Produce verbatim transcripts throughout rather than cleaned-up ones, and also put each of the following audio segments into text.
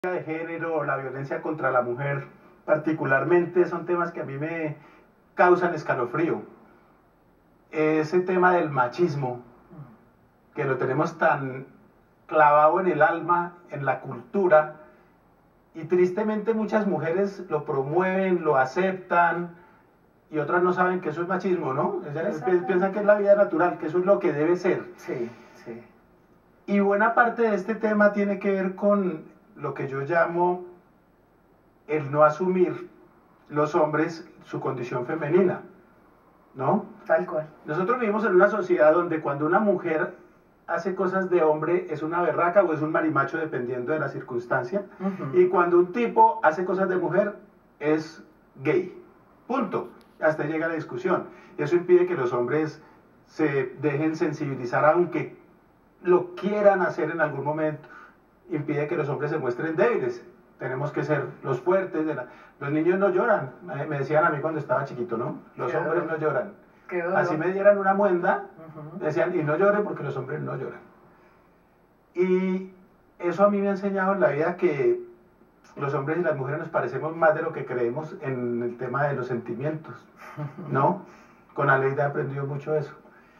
de género, la violencia contra la mujer, particularmente, son temas que a mí me causan escalofrío. Ese tema del machismo, que lo tenemos tan clavado en el alma, en la cultura, y tristemente muchas mujeres lo promueven, lo aceptan, y otras no saben que eso es machismo, ¿no? Ellas piensan que es la vida natural, que eso es lo que debe ser. Sí, sí. Y buena parte de este tema tiene que ver con lo que yo llamo el no asumir los hombres su condición femenina, ¿no? Tal cual. Nosotros vivimos en una sociedad donde cuando una mujer hace cosas de hombre es una berraca o es un marimacho dependiendo de la circunstancia, uh-huh. Y cuando un tipo hace cosas de mujer es gay, punto. Hasta llega la discusión. Eso impide que los hombres se dejen sensibilizar, aunque lo quieran hacer en algún momento. Impide que los hombres se muestren débiles. Tenemos que ser los fuertes. De la... Los niños no lloran. Me decían a mí cuando estaba chiquito, ¿no? Los Qué hombres dolor. no lloran. Qué Así me dieran una muenda, uh-huh. decían, y no llore porque los hombres no lloran. Y eso a mí me ha enseñado en la vida que los hombres y las mujeres nos parecemos más de lo que creemos en el tema de los sentimientos, ¿no? Con Aleida he aprendido mucho eso.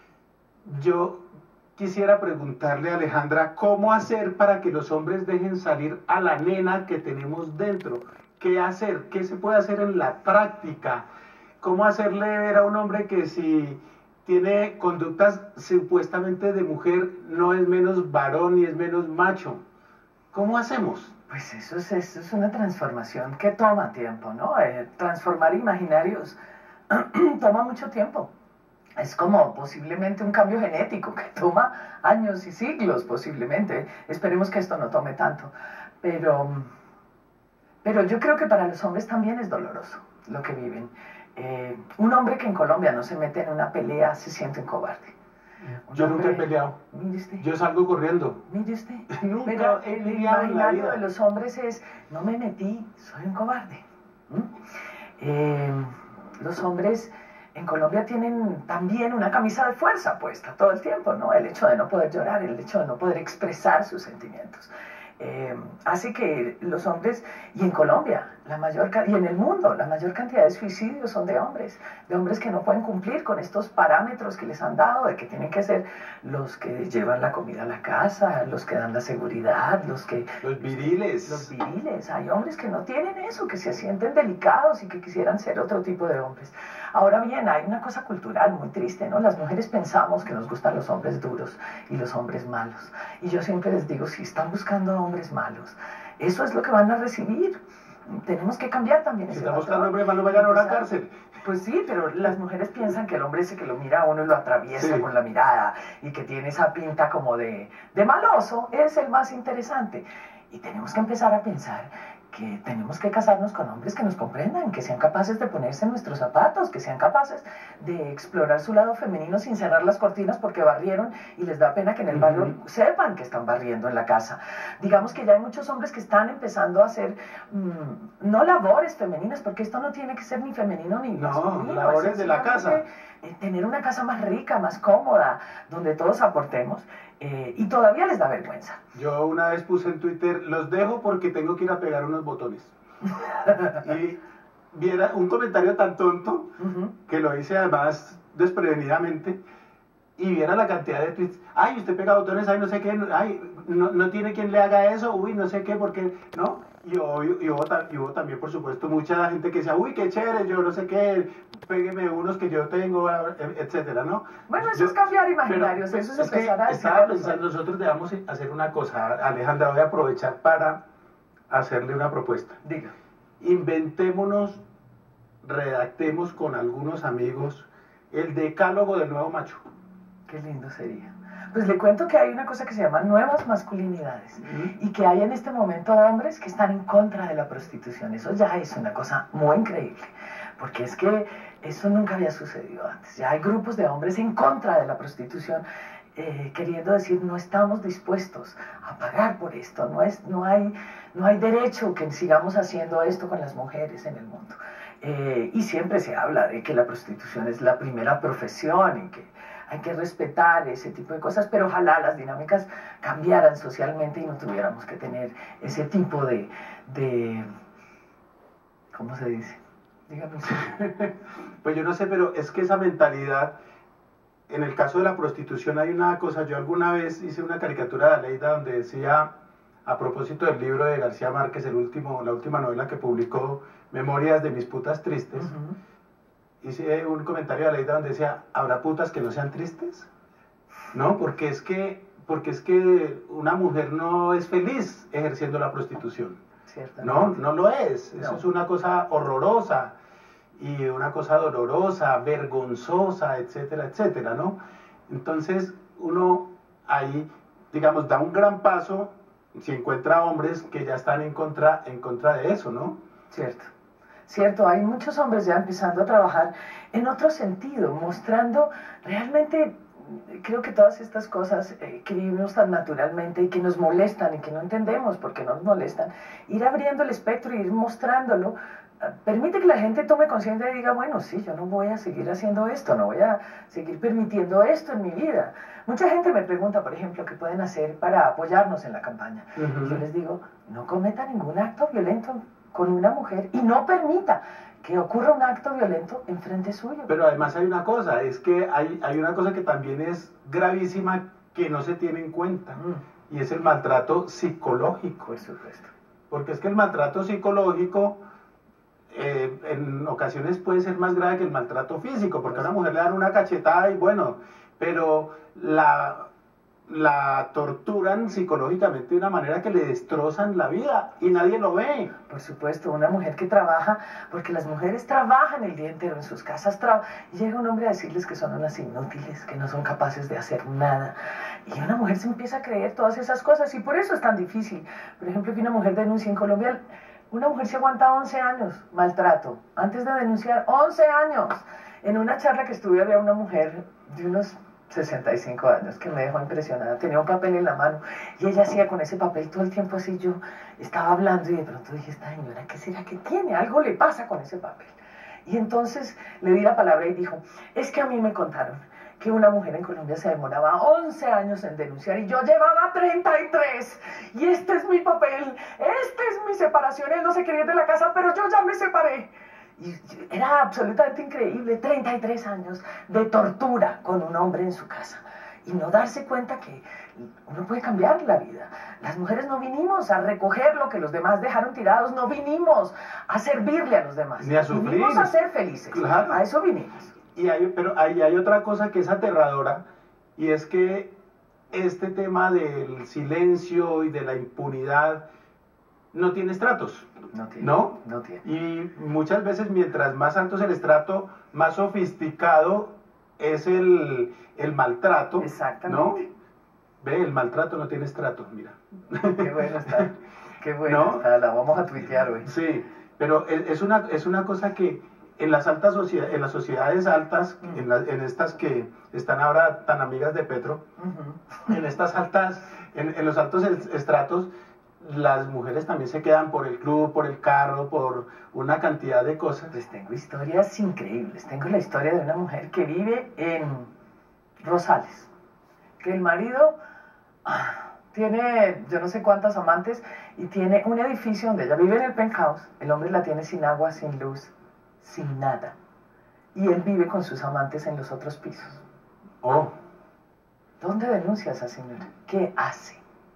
Yo quisiera preguntarle a Alejandra, ¿cómo hacer para que los hombres dejen salir a la nena que tenemos dentro? ¿Qué hacer? ¿Qué se puede hacer en la práctica? ¿Cómo hacerle ver a un hombre que si tiene conductas supuestamente de mujer no es menos varón ni es menos macho? ¿Cómo hacemos? Pues eso es, eso es una transformación que toma tiempo, ¿no? Eh, transformar imaginarios toma mucho tiempo. Es como posiblemente un cambio genético que toma años y siglos posiblemente. Esperemos que esto no tome tanto. Pero, pero yo creo que para los hombres también es doloroso lo que viven. Eh, un hombre que en Colombia no se mete en una pelea se siente un cobarde. Un yo hombre, nunca he peleado. Mire usted. Yo salgo corriendo. Mire usted. Nunca Pero he el peleado en la imaginario vida. de los hombres es, no me metí, soy un cobarde. ¿Mm? Eh, los hombres en Colombia tienen también una camisa de fuerza puesta todo el tiempo, ¿no? El hecho de no poder llorar, el hecho de no poder expresar sus sentimientos. Eh, hace que los hombres, y en Colombia, la mayor, y en el mundo, la mayor cantidad de suicidios son de hombres, de hombres que no pueden cumplir con estos parámetros que les han dado, de que tienen que ser los que llevan la comida a la casa, los que dan la seguridad, los que... Los viriles. Los viriles. Hay hombres que no tienen eso, que se sienten delicados y que quisieran ser otro tipo de hombres. Ahora bien, hay una cosa cultural muy triste, ¿no? Las mujeres pensamos que nos gustan los hombres duros y los hombres malos. Y yo siempre les digo, si están buscando hombres malos, eso es lo que van a recibir. Tenemos que cambiar también si ese están buscando hombres malos, vayan a una cárcel. Pues sí, pero las mujeres piensan que el hombre ese que lo mira a uno y lo atraviesa sí. con la mirada y que tiene esa pinta como de, de maloso, es el más interesante. Y tenemos que empezar a pensar que tenemos que casarnos con hombres que nos comprendan, que sean capaces de ponerse en nuestros zapatos, que sean capaces de explorar su lado femenino sin cerrar las cortinas porque barrieron y les da pena que en el barrio uh-huh. sepan que están barriendo en la casa. Digamos que ya hay muchos hombres que están empezando a hacer, mmm, no labores femeninas, porque esto no tiene que ser ni femenino ni no, masculino. No, labores de la casa. Eh, tener una casa más rica, más cómoda, donde todos aportemos. Eh, y todavía les da vergüenza. Yo una vez puse en Twitter, los dejo porque tengo que ir a pegar unos botones. Y viera un comentario tan tonto, uh-huh. que lo hice además desprevenidamente, y viera la cantidad de tweets. Ay, usted pega botones, ay, no sé qué, ay, no, no tiene quien le haga eso, uy, no sé qué, porque, ¿no? Y, hubo, y, hubo, y hubo también, por supuesto, mucha gente que decía, uy, qué chévere, yo no sé qué, pégueme unos que yo tengo, etcétera, ¿no? Bueno, eso yo, es cambiar imaginarios, pero, eso es, es empezar que a estaba pensando, nosotros debemos hacer una cosa, Alejandra, voy a aprovechar para hacerle una propuesta. Diga. Inventémonos, redactemos con algunos amigos el decálogo del nuevo macho. Qué lindo sería. Pues le cuento que hay una cosa que se llama nuevas masculinidades uh-huh. y que hay en este momento hombres que están en contra de la prostitución. Eso ya es una cosa muy increíble, porque es que eso nunca había sucedido antes. Ya hay grupos de hombres en contra de la prostitución, eh, queriendo decir, no estamos dispuestos a pagar por esto, no, es, no, hay, no hay derecho que sigamos haciendo esto con las mujeres en el mundo. Eh, y siempre se habla de que la prostitución es la primera profesión y que hay que respetar ese tipo de cosas, pero ojalá las dinámicas cambiaran socialmente y no tuviéramos que tener ese tipo de, de ¿cómo se dice? Dígame usted. Pues yo no sé, pero es que esa mentalidad, en el caso de la prostitución hay una cosa, yo alguna vez hice una caricatura de Aleida donde decía, a propósito del libro de García Márquez, el último, la última novela que publicó, Memorias de mis putas tristes, uh-huh. hice un comentario de Aleida donde decía, ¿habrá putas que no sean tristes? No, porque es que, porque es que una mujer no es feliz ejerciendo la prostitución. No, no lo es, eso no. Es una cosa horrorosa y una cosa dolorosa, vergonzosa, etcétera, etcétera, ¿no? Entonces uno ahí, digamos, da un gran paso si encuentra hombres que ya están en contra, en contra de eso, ¿no? Cierto, cierto, hay muchos hombres ya empezando a trabajar en otro sentido, mostrando realmente, creo que todas estas cosas eh, que vivimos tan naturalmente y que nos molestan y que no entendemos por qué nos molestan, ir abriendo el espectro y ir mostrándolo, permite que la gente tome conciencia y diga, bueno, sí, yo no voy a seguir haciendo esto, no voy a seguir permitiendo esto en mi vida. Mucha gente me pregunta, por ejemplo, qué pueden hacer para apoyarnos en la campaña. Uh-huh. Yo les digo, no cometa ningún acto violento con una mujer y no permita que ocurra un acto violento enfrente suyo. Pero además hay una cosa, es que hay, hay una cosa que también es gravísima que no se tiene en cuenta, mm. y es el maltrato psicológico. Por supuesto. Porque es que el maltrato psicológico eh, en ocasiones puede ser más grave que el maltrato físico, porque a una mujer le dan una cachetada y bueno, pero la... la torturan psicológicamente de una manera que le destrozan la vida y nadie lo ve. Por supuesto, una mujer que trabaja, porque las mujeres trabajan el día entero en sus casas, y llega un hombre a decirles que son unas inútiles, que no son capaces de hacer nada, y una mujer se empieza a creer todas esas cosas, y por eso es tan difícil. Por ejemplo, que una mujer denuncie en Colombia, una mujer se aguanta once años maltrato, antes de denunciar, once años. En una charla que estuve había una mujer de unos sesenta y cinco años que me dejó impresionada, tenía un papel en la mano y ella hacía con ese papel todo el tiempo así, yo estaba hablando y de pronto dije, esta señora, ¿qué será que tiene? Algo le pasa con ese papel. Y entonces le di la palabra y dijo, es que a mí me contaron que una mujer en Colombia se demoraba once años en denunciar y yo llevaba treinta y tres y este es mi papel, esta es mi separación, él no se quería ir de la casa, pero yo ya me separé. Y era absolutamente increíble, treinta y tres años de tortura con un hombre en su casa. Y no darse cuenta que uno puede cambiar la vida. Las mujeres no vinimos a recoger lo que los demás dejaron tirados, no vinimos a servirle a los demás. Ni a sufrir. Vinimos a ser felices. Claro. A eso vinimos. Y hay, pero hay, hay otra cosa que es aterradora, y es que este tema del silencio y de la impunidad no tiene estratos. No tiene, ¿no? No tiene. Y muchas veces mientras más alto es el estrato, más sofisticado es el, el maltrato. Exactamente. ¿No? Ve, el maltrato no tiene estrato, mira. Qué bueno está. Qué bueno ¿no? está. La vamos a tuitear hoy. Sí, pero es, es, una, es una cosa que en las altas sociedades, en las sociedades altas, uh-huh. en, la, en estas que están ahora tan amigas de Petro, uh-huh. en estas altas, en, en los altos estratos, las mujeres también se quedan por el club, por el carro, por una cantidad de cosas. Pues tengo historias increíbles. Tengo la historia de una mujer que vive en Rosales, que el marido ah, tiene yo no sé cuántas amantes y tiene un edificio donde ella vive en el penthouse, el hombre la tiene sin agua, sin luz, sin nada. Y él vive con sus amantes en los otros pisos. Oh. ¿Dónde denuncia a esa señora? ¿Qué hace?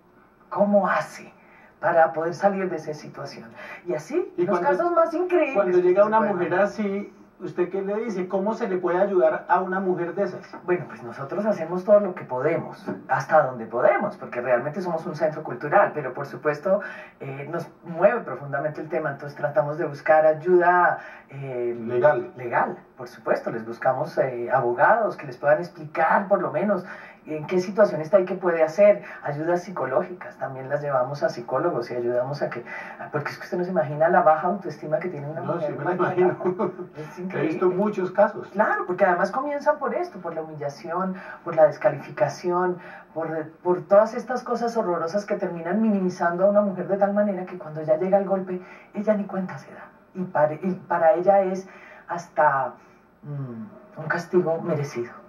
¿Cómo hace para poder salir de esa situación? Y así, y los cuando, casos más increíbles. Cuando llega una mujer así, ¿usted qué le dice? ¿Cómo se le puede ayudar a una mujer de esas? Bueno, pues nosotros hacemos todo lo que podemos, hasta donde podemos, porque realmente somos un centro cultural, pero por supuesto eh, nos mueve profundamente el tema, entonces tratamos de buscar ayuda eh, legal. Legal, por supuesto, les buscamos eh, abogados que les puedan explicar por lo menos en qué situación está y qué puede hacer, ayudas psicológicas, también las llevamos a psicólogos y ayudamos a que, porque es que usted no se imagina la baja autoestima que tiene una no, mujer. No, sí me la imagino, es he visto muchos casos. Claro, porque además comienzan por esto, por la humillación, por la descalificación, por, por todas estas cosas horrorosas que terminan minimizando a una mujer de tal manera que cuando ya llega el golpe, ella ni cuenta se da, y para, y para ella es hasta mmm, un castigo merecido.